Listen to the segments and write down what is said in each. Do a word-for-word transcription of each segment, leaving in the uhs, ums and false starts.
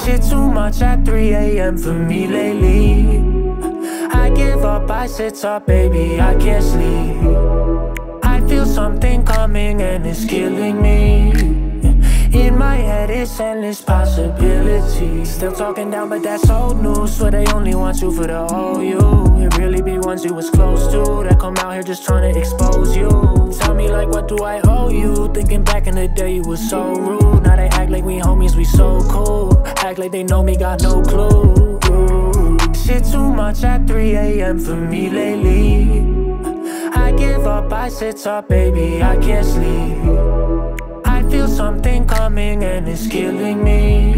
Shit too much at three A M for me lately. I give up, I sit up, baby, I can't sleep. I feel something coming and it's killing me. In my head it's endless possibilities. Still talking down but that's old news. Swear they only want you for the whole you. It really be ones you was close to that come out here just trying to expose you. Tell me like what do I owe you? Thinking back in the day you was so rude. Now they act like we homies, we so cool. Act like they know me, got no clue. Shit too much at three A M for me lately. I give up, I sit up, baby, I can't sleep. I feel something coming and it's killing me.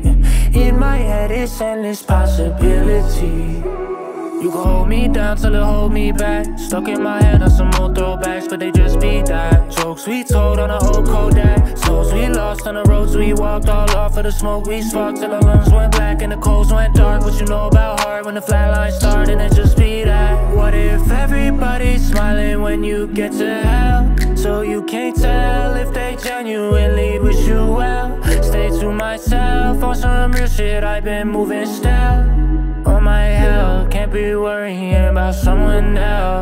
In my head it's endless possibility. You can hold me down till it hold me back. Stuck in my head on some old throwbacks, but they just be that. Jokes we told on an old Kodak. Souls we lost on the roads we walked. All off of the smoke we sparked till our lungs went black and the coals went dark. What you know about heart when the flatline start and it just be that. What if everybody's smiling when you get to hell? So you can't tell if they genuinely wish you well. Stay to myself on some real shit, I've been moving still. On my hell, can't be worrying about someone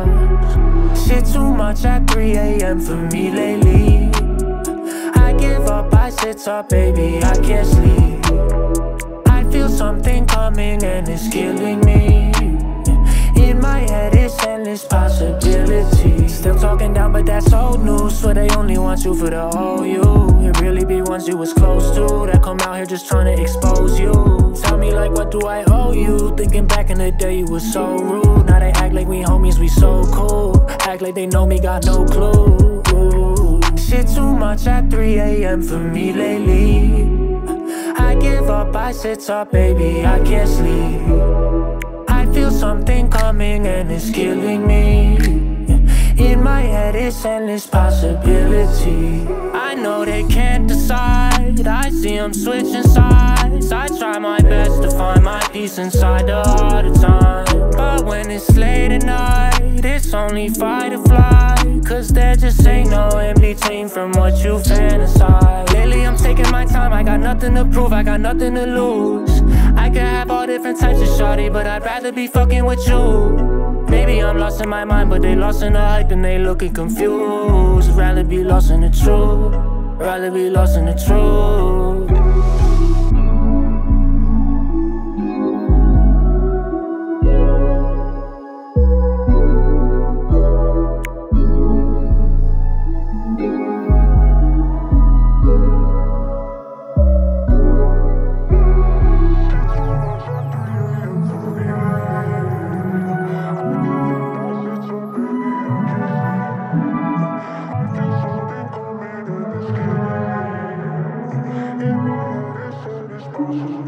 else. Shit too much at three A M for me lately. I give up, I sit up, baby, I can't sleep. I feel something coming and it's killing me. In my head it's endless possibilities. Still talking down but that's old news. Swear they only want you for the whole you. It really be ones you was close to that come out here just trying to expose you. Tell me like what do I owe you? Thinking back in the day you was so rude. Now they act like we homies, we so cool. Act like they know me, got no clue. Shit too much at three A M for me lately. I give up, I sit up, baby, I can't sleep. I feel something coming and it's killing me. In my head it's endless possibility. I know they can't decide. I see them switching sides. I try my best to find my peace inside the all the time. But when it's late at night, it's only fight or flight. Cause there just ain't no in between from what you fantasize. Lately I'm taking my time, I got nothing to prove, I got nothing to lose. I can have all different types of shawty, but I'd rather be fucking with you. Maybe I'm lost in my mind, but they lost in the hype and they looking confused. I'd rather be lost in the truth, I'd rather be lost in the truth. Possible.